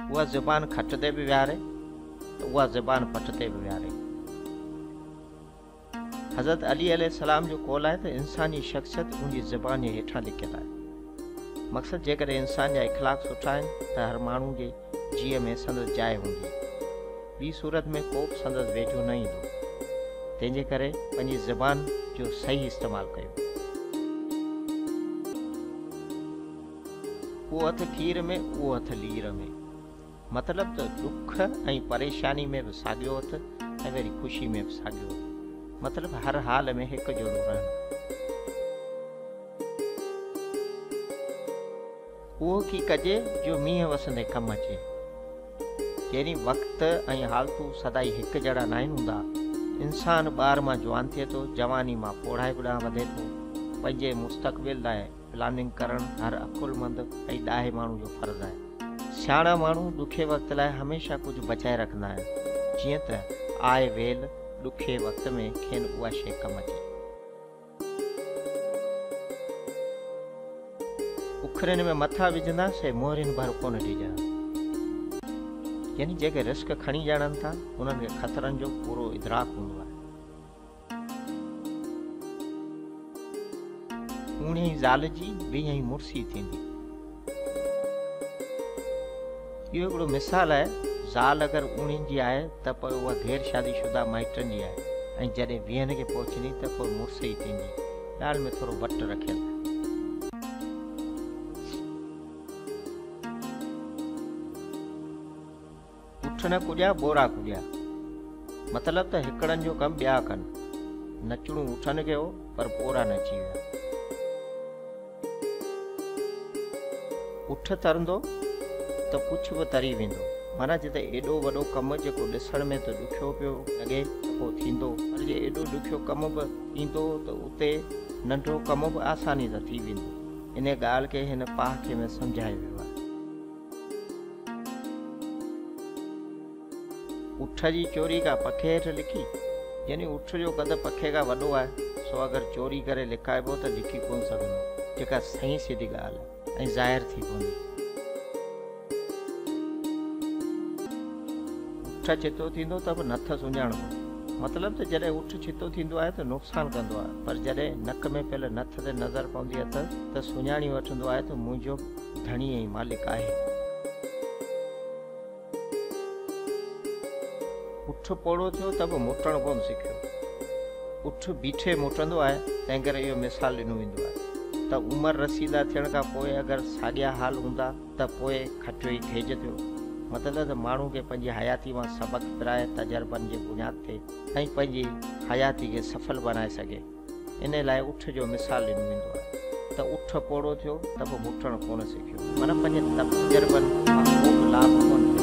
उहा ज़ुबान खट ते बि विहारे उहा ज़ुबान पट ते बि विहारे। हज़रत अली अलैहिस्सलाम जो कौल आहे त इंसानी शख़्सियत उनजी ज़ुबान जे हेठां लिखियलु आहे। मक़सदु जेकॾहिं इंसान जा इख़लाक़ सुठा आहिनि त हर माण्हू जे जीअ में संदसि जाइ हूंदी, ॿी सूरत में को बि संदसि वेझो न ईंदो। तंहिंजे करे पंहिंजी ज़ुबान जो सही इस्तेमालु कयो। उहो हथ खीर में उहो हथ लीर में, मतिलबु त दुख ऐं परेशानी में बि साॻियो हथ ऐं वरी ख़ुशी में बि साॻियो हथ, मतिलबु हर हाल में हिकु जहिड़ो रहणु। उहो की कजे जो मींहं वसंदे कमु अचे। यानी वक़्तु ऐं हालतूं सदाई हिकु जहिड़ा न आहिनि हूंदा। इंसान ॿार मां जवान थिए थो, जवानी मां पोढ़ाई बि ॾांहुं वधे थो। पंहिंजे मुस्तक़बिल लाइ प्लानिंग करणु हर अकुलमंद ऐं ॾाहे माण्हू जो फ़र्ज़ु आहे। सियाणा माण्हू ॾुखे वक़्त लाइ हमेशह कुझु बचाए रखंदा आहिनि, जीअं त आए वेल ॾुखे वक़्त में खेनि उहा शइ कमु अचे। उखरियुनि में मथा विझंदासीं मोहरियुनि भर कोन ॾिजां। यानी जेके रिस्क खणी ॼाणनि था उन्हनि खे ख़तरनि जो पूरो इदराक हूंदो आहे। ऊणी ज़ाल जी वीह मुड़सी थींदी। इहो हिकिड़ो मिसाल आहे। ज़ाल अगरि ऊणियुनि जी आहे त पोइ उहा गैर शादीशुदा माइटनि जी आहे, ऐं जॾहिं वीहनि खे पहुचंदी त पोइ मुड़स ई थींदी। ॻाल्हि में थोरो वट रखियलु आहे। उठ न कुॼा बोरा कुॼा, मतिलबु त हिकिड़नि जो कमु ॿिया कनि। नचणो उठनि कयो पर बोरा नची विया। उठ तरंदो त पुछ बि तरी वेंदो। माना जिते एॾो वॾो कमु जेको ॾिसण में त ॾुखियो पियो लॻे पोइ थींदो, पर जे एॾो ॾुखियो कमु बि ईंदो त उते नंढो कमु बि आसानी सां थी वेंदो। इन ॻाल्हि खे हिन पाखे में सम्झायो वियो आहे। उठ जी चोरी का पखे हेठि लिखी, यानी उठ जो कद पखे खां वॾो आहे, सो अगरि चोरी करे लिकाइबो त लिखी कोन सघंदो, जेका सही सिधी ॻाल्हि आहे ऐं ज़ाहिर थी पवंदी। उठ चितो थींदो त बि नथ सुञाणबो, मतिलबु त जॾहिं उठ चितो थींदो आहे त नुक़सानु कंदो आहे, पर जॾहिं नक में पियल नथ ते नज़र पवंदी आहे त सुञाणी वठंदो आहे त मुंहिंजो धणी ऐं मालिक आहे। उठ पोड़ो थियो त बि मुटणु कोन सिखियो। उठ बीठे मुटंदो आहे, तंहिं करे इहो मिसाल ॾिनो वेंदो आहे त उमिरि रसीदा थियण खां पोइ अगरि साॻिया हाल हूंदा त पोइ खटियो ई ठेज थियो। मतिलबु त माण्हू खे पंहिंजी हयाती मां सबक़ विराए तजर्बनि जे बुनियाद ते ऐं पंहिंजी हयाती खे सफल बनाए सघे। इन लाइ उठ जो मिसाल ॾिनो वेंदो आहे त उठ पोड़ो थियो त बि मुटणु कोन सिखियो, माना पंहिंजे तजर्बनि मां को बि लाभ कोन थियो।